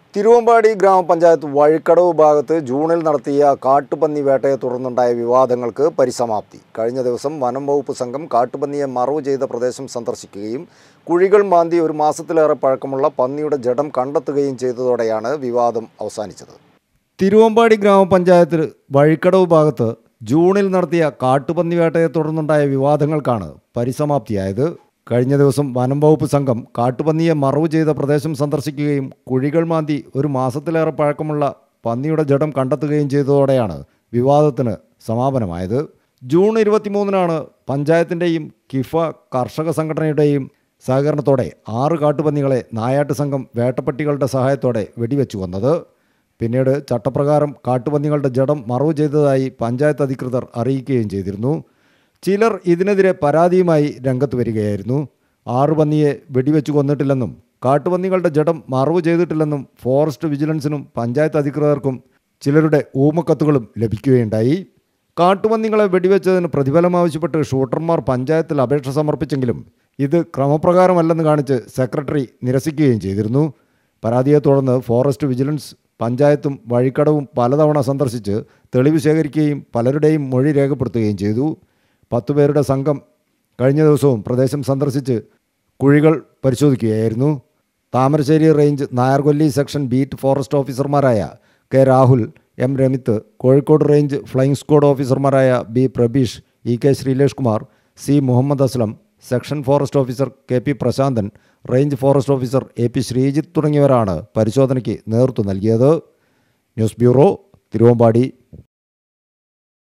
തിരുവമ്പാടി ഗ്രാമപഞ്ചായത്ത് വഴിക്കടവ് ഭാഗത്ത് ജൂണിൽ നടത്തിയ കാട്ടുപന്നി വേട്ടയെ തുടർന്നുണ്ടായ വിവാദങ്ങൾക്ക് പരിസമാപ്തി. കഴിഞ്ഞ ദിവസം വനം വകുപ്പ് സംഘം കാട്ടുപന്നിയെ മറവ് ചെയ്ത പ്രദേശം സന്ദർശിക്കുകയും കുഴികൾ മാന്തി ഒരു മാസത്തിലേറെ പഴക്കമുള്ള പന്നിയുടെ ജഡം കണ്ടെത്തുകയും ചെയ്തതോടെയാണ് വിവാദം അവസാനിച്ചത്. തിരുവമ്പാടി ഗ്രാമപഞ്ചായത്ത് വഴിക്കടവ് ഭാഗത്ത് ജൂണിൽ നടത്തിയ കാട്ടുപന്നി വേട്ടയെ തുടർന്നുണ്ടായ വിവാദങ്ങൾക്കാണ് പരിസമാപ്തിയായത്. കഴിഞ്ഞ ദിവസം വനം വകുപ്പ് സംഘം കാട്ടുപന്നിയെ മറവ് ചെയ്ത പ്രദേശം സന്ദർശിക്കുകയും കുഴികൾ മാന്തി ഒരു മാസത്തിലേറെ പഴക്കമുള്ള പന്നിയുടെ ജഡം കണ്ടെത്തുകയും ചെയ്തതോടെയാണ് വിവാദത്തിന് സമാപനമായത്. ജൂൺ 23-നാണ് പഞ്ചായത്തിൻ്റെയും കിഫ കർഷക സംഘടനയുടെയും സഹകരണത്തോടെ 6 കാട്ടുപന്നികളെ നായാട്ട് സംഘം വേട്ടപ്പട്ടികളുടെ സഹായത്തോടെ വെടിവെച്ചു വന്നത്. പിന്നീട് ചട്ടപ്രകാരം കാട്ടുപന്നികളുടെ ജഡം മറവ് ചെയ്തതായി പഞ്ചായത്ത് അധികൃതർ അറിയിക്കുകയും ചെയ്തിരുന്നു. ചിലർ ഇതിനെതിരെ പരാതിയുമായി രംഗത്ത് വരികയായിരുന്നു. 6 പന്നിയെ വെടിവെച്ച് കൊന്നിട്ടില്ലെന്നും കാട്ടുപന്നികളുടെ ജഡം മറവ് ചെയ്തിട്ടില്ലെന്നും ഫോറസ്റ്റ് വിജിലൻസിനും പഞ്ചായത്ത് അധികൃതർക്കും ചിലരുടെ ഊമക്കത്തുകളും ലഭിക്കുകയുണ്ടായി. കാട്ടുപന്നികളെ വെടിവെച്ചതിന് പ്രതിഫലം ആവശ്യപ്പെട്ട് ഷൂട്ടർമാർ പഞ്ചായത്തിൽ അപേക്ഷ സമർപ്പിച്ചെങ്കിലും ഇത് ക്രമപ്രകാരമല്ലെന്ന് കാണിച്ച് സെക്രട്ടറി നിരസിക്കുകയും ചെയ്തിരുന്നു. പരാതിയെ തുടർന്ന് ഫോറസ്റ്റ് വിജിലൻസ് പഞ്ചായത്തും വഴിക്കടവും പലതവണ സന്ദർശിച്ച് തെളിവ് ശേഖരിക്കുകയും പലരുടെയും മൊഴി രേഖപ്പെടുത്തുകയും ചെയ്തു. 10 പേരുടെ സംഘം കഴിഞ്ഞ ദിവസവും പ്രദേശം സന്ദർശിച്ച് കുഴികൾ പരിശോധിക്കുകയായിരുന്നു. Thamarassery range Nayarkolli section beat forest ഓഫീസർമാരായ K Rahul, M Ramith, Kozhikode range flying squad ഓഫീസർമാരായ B Prabeesh, E K Sreelesh Kumar, C Muhammad Aslam, section forest officer K P Prasanthan, range forest officer A P Sreejith തുടങ്ങിയവരാണ് പരിശോധനയ്ക്ക് നേതൃത്വം നൽകിയത്. News bureau, Thiruvambady.